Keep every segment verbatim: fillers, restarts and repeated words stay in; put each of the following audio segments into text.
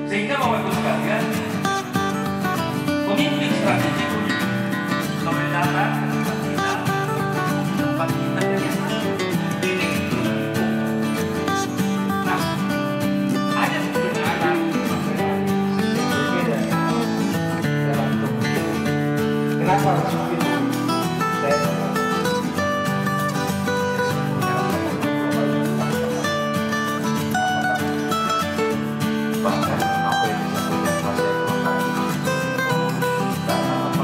Sehingga Bapak Ibu sekalian, pemimpin strategi kewenangan kita tempat kita dari nah, ada sebenarnya berbeda dalam tubuh. Kenapa harus begitu? Saya bahkan apa yang disampaikan Mas Eko tadi karena apa?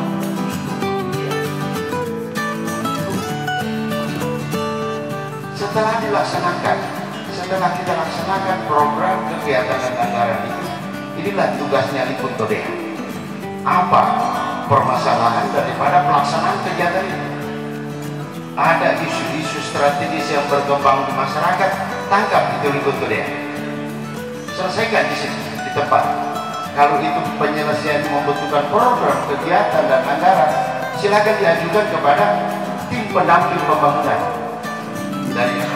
Setelah dilaksanakan, setelah kita laksanakan program kegiatan dan anggaran itu, inilah tugasnya Liput Todea. Apa permasalahan daripada pelaksanaan kegiatan itu? Ada isu-isu strategis yang berkembang di masyarakat, tangkap itu Liput Todea. Selesaikan di sini, di tempat. Kalau itu penyelesaian membutuhkan program kegiatan dan anggaran, silakan diajukan kepada tim pendamping pembangunan dari